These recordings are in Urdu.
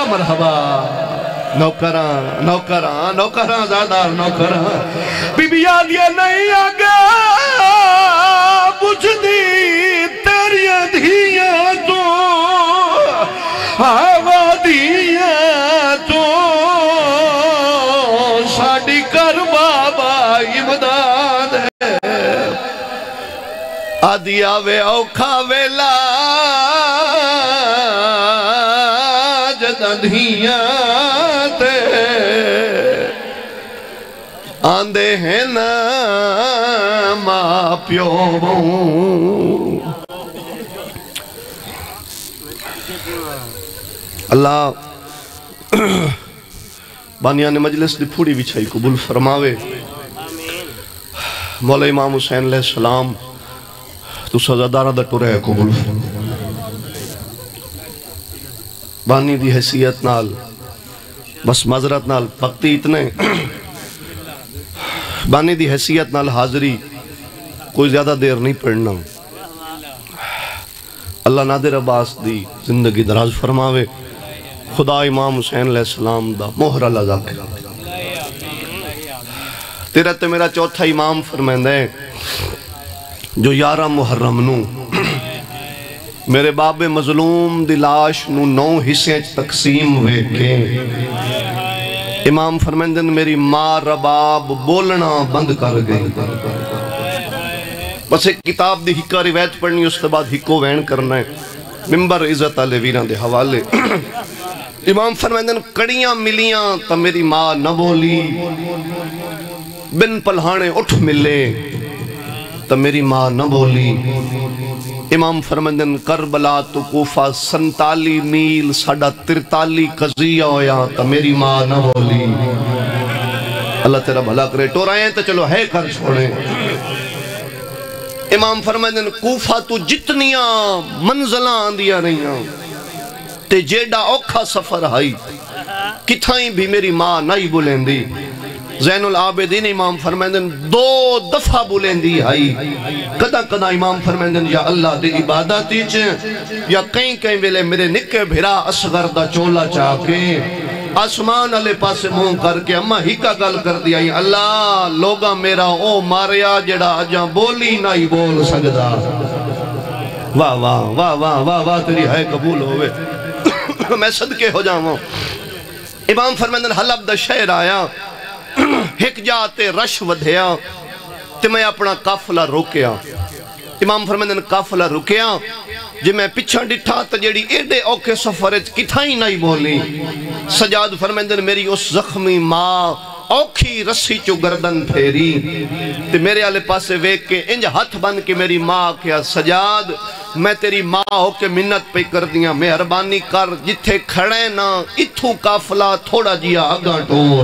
مرحبا نوکران نوکران نوکران زادار نوکران بی بی آدیا نہیں آگا بجھ دی تیری دھیاں تو آوا دیا تو ساڑی کر بابا امداد ہے آدیا وے اوکھا ویلا جدھیاں تے آندے ہیں نا ماں پیو اللہ بانیان مجلس دی پھوڑی بچھائی قبول فرماوے مولا امام حسین علیہ السلام تو سزادارہ دا ٹورے قبول بانی دی حیثیت نال بس معذرت نال وقتی اتنے بانی دی حیثیت نال حاضری کوئی زیادہ دیر نہیں پڑھنا اللہ نادر عباس دی زندگی دراز فرماوے خدا امام حسین علیہ السلام دا مہر اللہ ذاکر تیرے تے میرا چوتھا امام فرمائندہ ہے جو 11 محرم نو میرے باب مظلوم دی لاش نو 9 حصے تقسیم ہوئے کے امام فرمائندہ میری ماں رباب بولنا بند کر گئی بس ایک کتاب دی ہکا روایت پڑھنی اس کے بعد ہکو وین کرنا ہے ممبر عزت علی ویران دے حوالے امام فرمائندہ کڑیاں ملیاں تا میری ماں نہ بولی بن پلہانے اٹھ ملے تا میری ماں نہ بولی امام فرمائندہ کربلا تو کوفہ 47 میل 43 قضیہ ہویا تا میری ماں نہ بولی اللہ تیرا بھلا کرے ٹورائیں تو چلو ہے کر چھوڑیں امام فرمائندہ کوفہ تو جتنیاں منزلہ آندیا رہیاں تے جیڑا اوکھا سفر آئی کتھائیں بھی میری ماں نہیں بولیں دی زین العابدین امام فرمائندہ 2 دفعہ بولیں دی آئی کدا کدا امام فرمائندہ یا اللہ دی عبادتی چھیں یا کہیں کہیں ویلے میرے نکے بھرا اصغر دا چولا چاکے آسمان علی پاسے مون کر کے اممہ ہی کا گل کر دیا اللہ لوگا میرا او ماریا جڑا آجاں بولی نہیں بول سکدا واہ واہ واہ واہ واہ واہ تیری ہے قبول ہوئے میں صدقے ہو جاؤں امام فرمائندہ حلب دا شہر آیا ایک جاتے رش ودھیا تے میں اپنا قافلہ روکیا امام فرمائندہ قافلہ روکیا جی میں پچھا ڈٹھا تا جیڑی ایڈے اوکے سفرت کتھائیں نہیں بولی سجاد فرمائندہ میری اس زخمی ماں اوکھی رسی چو گردن پھیری تے میرے آلے پاسے ویک کے انج ہاتھ بن کے میری ماں کیا سجاد میں تیری ماں ہو کے منت پہ کر دیا مہربانی کر جتھے کھڑے نا اتھو قافلہ تھوڑا جیا آگاں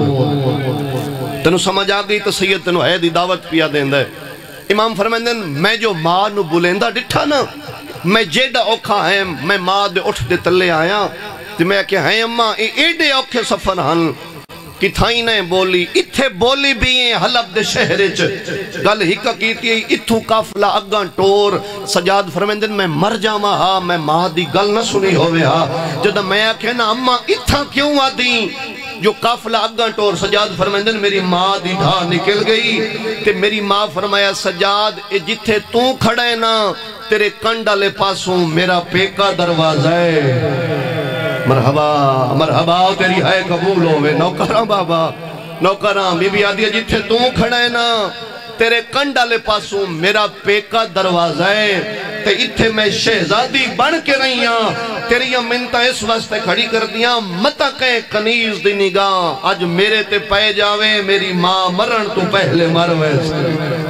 ٹور تنو سمجھ آگئی تو سید تنو ہے دی دعوت پیا دیں دے امام فرمائندہ میں جو ماں نو بلندہ ڈٹھا نا میں جیڑا اوکھا ہے میں ماں دے اٹھ دے تلے آیا تو میں کہ ہیں اممہ ایڈے اوکھے سفر ہن کتھائیں نے بولی اتھے بولی بھی ہیں حلب دے شہرے گل ہکا کیتی ہے اتھو قافلہ اگاں ٹور سجاد فرمائندہ میں مر جاما ہا میں ماں دی گل نہ سنی ہوئے ہا جدہ میں کہنا اممہ اتھا کیوں آدیں جو قافلہ اگاں ٹور سجاد فرمائندہ میری ماں دی ڈھا نکل گئی تے میری ماں فرمایا سجاد جتھے تو کھڑے نا تیرے کنڈا لے پاسوں میرا پیکا دروازہ ہے مرحبا مرحبا تیری ہے قبول ہوئے نوکران بابا نوکران بی بی آدیا جتھے تو کھڑے نا تیرے کنڈا لے پاسوں میرا پیکا دروازہ ہے تے اتھے میں شہزادی بن کے رہی ہاں تیری منتہ اس واسطے کھڑی کر دیا متا کہیں کنیز دی نگاہ آج میرے تے پائے جاوے میری ماں مرن تو پہلے مر ویسے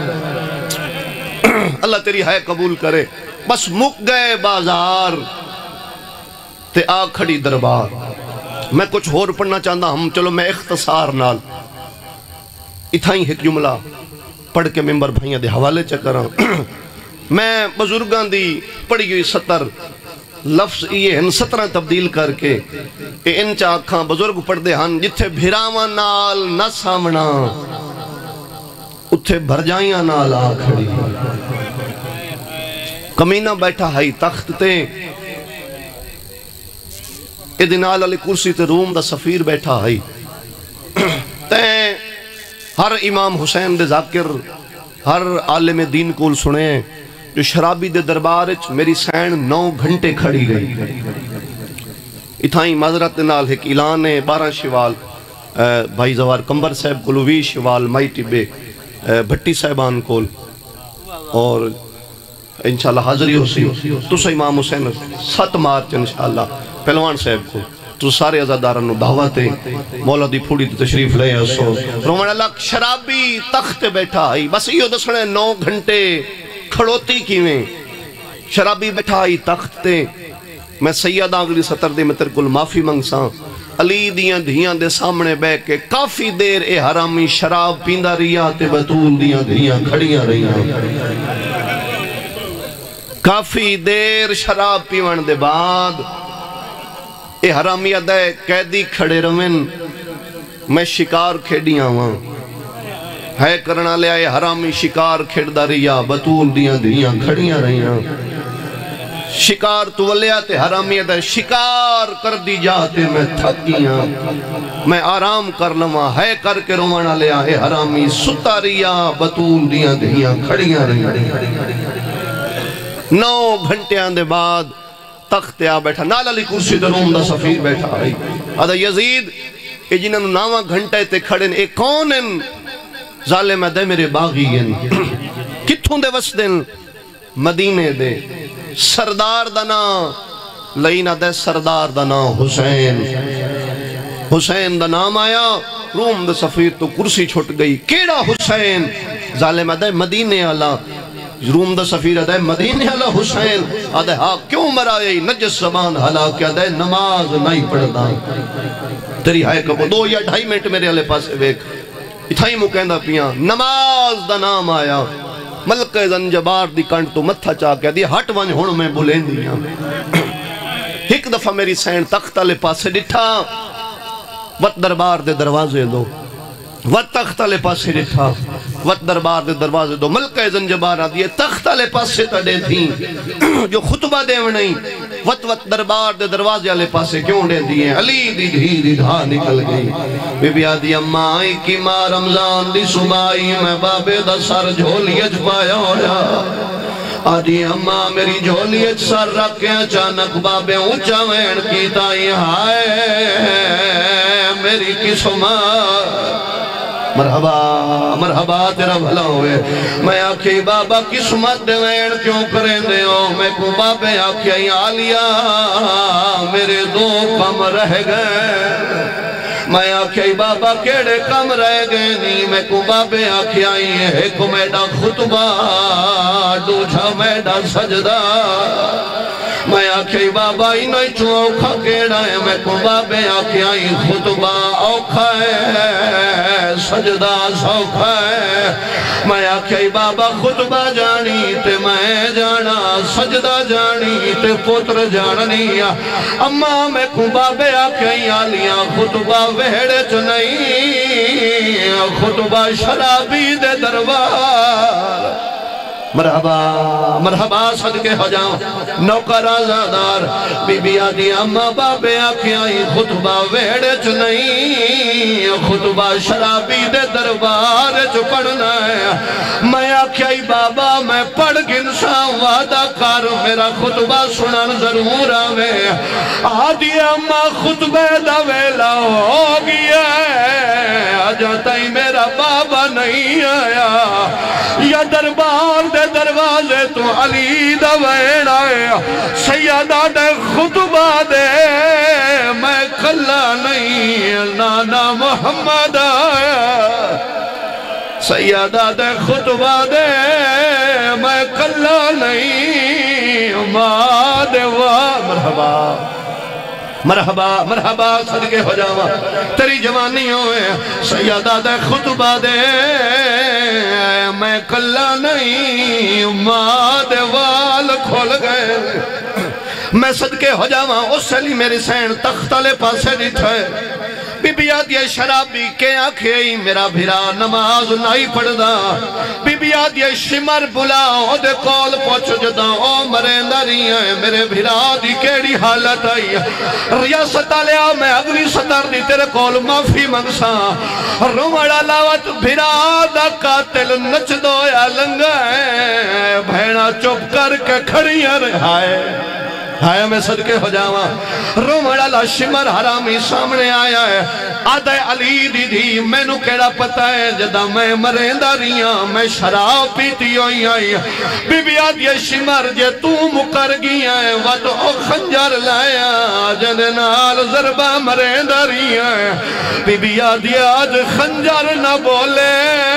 اللہ تیری ہے قبول کرے بس مک گئے بازار تے آ کھڑی دربار میں کچھ اور پڑھنا چاہتا ہم چلو میں اختصار نال اتھائیں ایک جملہ پڑھ کے ممبر بھائیاں دے حوالے چکراں میں بزرگان دی پڑھی ہوئی 70 لفظ یہ ان 17 تبدیل کر کے ان چاکھاں بزرگ پڑھ دے ہن جتھے بھیراواں نال نہ سامنا اتھے بھرجائیاں نال آ کھڑی کمینہ بیٹھا ہائی تخت تے ادھے نال علی کرسی تے روم دا سفیر بیٹھا ہے تے ہر امام حسین دے ذاکر ہر عالم دین کول سنے جو شرابی دے دربار میری سین 9 گھنٹے کھڑی گئی اتھائیں معذرت نال ایک اعلان ہے 12 شوال بھائی زوار کمبر صاحب کولو 20 شوال مائی ٹبے بھٹی صاحبان کول اور انشاءاللہ حاضری ہو سی تو سا امام حسین 7 مارچ انشاءاللہ پہلوان صاحب کو تو سارے عزاداروں نے دعوت ہے مولا دی پھوڑی تے تشریف لے اسو رومن اللہ شرابی تخت بیٹھا ہے بس یہ دسنے 9 گھنٹے کھڑوتی کیویں شرابی بیٹھا ہے تخت تے میں سیدہ اگلی سطر دے میں تیرے کل معافی منگساں علی دیاں دھیاں دے سامنے بے کے کافی دیر اے حرامی شراب پیندہ رہیا تے بطول دیاں دھیاں کھڑیاں رہیا کافی دیر شراب پیوان دے بعد اے حرامی دے قیدی کھڑے روین میں شکار کھیڑیاں ہوں ہے کرنا لے آئے حرامی شکار کھڑدا رہیا بطول دیاں دھیاں کھڑیاں رہیا شکار تو لے آتے حرامی دے شکار کر دی جاتے میں تھکیاں میں آرام کر لما ہے کر کے روانا لے آئے حرامی ستا رہیا بطول دیاں دھیاں کھڑیاں رہیا 9 گھنٹیاں دے بعد تخت آ بیٹھا نال علی کرسی دے روم دا سفیر بیٹھا آئی آدھا یزید اے جنہوں 9 گھنٹے تے کھڑن اے کون ان ظالم دے میرے باغی ان کتھوں دے وسدن مدینے دے سردار دنا لئینا دے سردار دنا حسین حسین دا نام آیا روم دا سفیر تو کرسی چھٹ گئی کیڑا حسین ظالم دے مدینے آلا روم دا سفیر دے مدینے آلا حسین آدھے ہاں کیوں مرائے نجس زبان حلاکہ دے نماز نہیں پڑھتا تیری ہائے کبھو 2 یا 2.5 منٹ میرے علیہ پاسے بیک اتھائی مکہندہ پیاں نماز دا نام آیا ملک زنجبار دی کنٹ تو متھا چاہ کے دی ہٹ ونج ہون میں بولیں دیاں ایک دفعہ میری سین تخت علیہ پاسے ڈٹھا وط دربار دے دروازے دو وط تخت علیہ پاسے ڈٹھا وط دربار دے دروازے دو ملک زنجبار آدھیے تخت علیہ پاسے تڑے تھیں جو خطبہ دے نہیں وط دربار دے دروازے علیہ پاسے کیوں دے دیئے علی دی دھی دی دھا نکل گئی بی بی آدھی اماں آئی کی ماں رمضان دی صبحائی میں بابے دا سر جھولی اچ پایا ہویا آدھی اماں میری جھولی اچ سر رکھے اچانک بابے اونچا وین کی تائی ہائے میری قسمت مرحبا مرحبا تیرا بھلا ہوئے میں آکھی بابا قسمت دے وین کیوں کریں دے ہو میں کو بابے آکھی آلیا میرے 2 کم رہ گئے میں آکھی بابا کیڑے کم رہ گئے نہیں میں کو بابے آکھی آئی ہے ایک میڈا خطبہ دوجھا میڈا سجدہ میں آکھی بابا انہی چون اوکھا کیڑا ہے میں کو بابے آکھی آئی خطبہ اوکھا ہے سجدہ سوکھا ہے میں آکھی بابا خطبہ جانی تے میں جانا سجدہ جانی تے پتر جاننی اماں میں کو بابے آکھی آلیاں خطبہ ویڑے چ نہیں خطبہ شرابی دے دربار مرحبا مرحبا صدقے ہو جاؤں نوکر آزادار بی بی آدھی اماں بابے آکھی آئی خطبہ ویڑے چ نہیں خطبہ شرابی دے دربار چ پڑھنا ہے میں آکھی آئی بابا میں پڑھ گنسا وعدہ کر میرا خطبہ سنن ضرور آوے آدھی اماں خطبہ دا ویلا ہو گیا ہے آجا تائی میرا بابا نہیں آیا یا دربار دے دروازے تو علی دا وین آئے سیدہ دے خطبہ دے میں کھلا نہیں نانا محمد آیا سیدہ دے خطبہ دے میں کھلا نہیں ماں دے مرحبا مرحبا مرحبا صدقے ہو جاوا تیری جوانی ہوئے سیدہ دے خطبہ دے میں کلا نہیں ماں دے وال کھول گئے میں صدقے ہو جاوا اس سلی میری سین تخت لے پاسے ڈٹھے بی بی آدھی شرابی کے آنکھیں میرا بھرا نماز نہیں پڑھدا بی بی آدھی شمر بلاؤ دے کول پوچھ جدا او مرندہ رہی ہیں میرے بھرا دی کیڑی حالت آئی ریاست لیا میں اگلی صدر دی تیرے کول معافی منگسا رومڑا لاوت بھرا دا قاتل نچ دو یا لنگا ہے بھیڑا چپ کر کے کھڑیاں رہائے ہائے میں صدقے ہو جاواں رومڑا لا شمر حرامی سامنے آیا ہے آدھے علی دی دی میں نو کیڑا پتا ہے جدا میں مرندہ ریاں میں شراب پیتی ہوئی آئی بی بی آدھی شمر جے تو مکر گیا ہے وقت او خنجر لایا جننال ضربہ مرندہ ریاں بی بی آدھی آج خنجر نہ بولے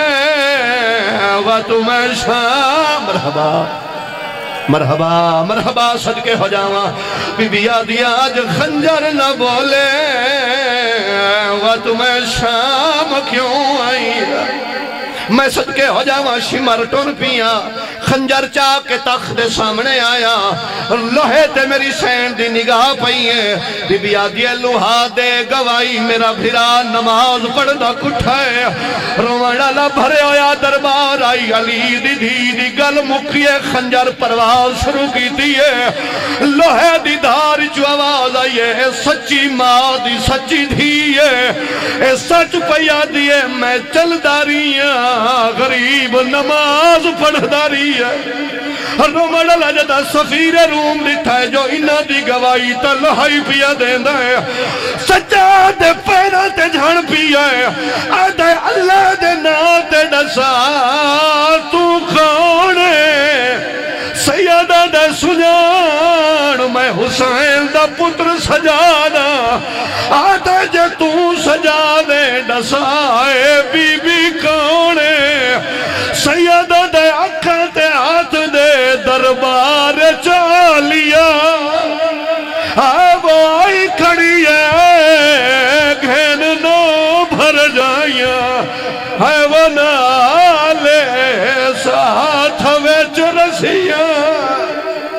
وقت میں شام مرحبا مرحبا مرحبا صدقے ہو جاواں بی بی آدھی آج خنجر نہ بولے وہ تمہیں شام کیوں آئی میں صدقے ہو جاواں شمر ٹن پیا خنجر چاہ کے تخت سامنے آیا لوہے تے میری سین دی نگاہ پئی ہے بی بی آدھی لوہا دے گوائی میرا بھرا نماز پڑھدا کٹھائے رومڑا لا بھرے ہویا دربار آئی علی دی دی گل مکیے خنجر پرواز شروع کی دیئے لوہے دی دھار جو آواز آئیے اے سچی ماں دی سچی دھیئے اے سچ پیا دیئے میں چل داریاں غریب نماز پڑھ داری ہے رومڑا لجدہ سفیر روم دیتا ہے جو انہ دی گوائی تا لہائی پیا دیندہ ہے سچا دے پیرا تے جھڑ پیا ہے آدھے اللہ دے ناتے ڈسا تو کھانے سیدہ دے سجان میں حسین دا پتر سجانا آدھے جے تو سجا دے ڈسائے بی بی کھانے سیدہ دے اکھا تے ہاتھ دے دربار چالیا آئے وہ آئی کھڑی ہے گھن نو بھر جائیا آئے وہ نالے ساتھ ویچ رسیا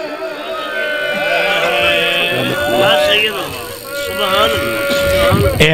سبحان اللہ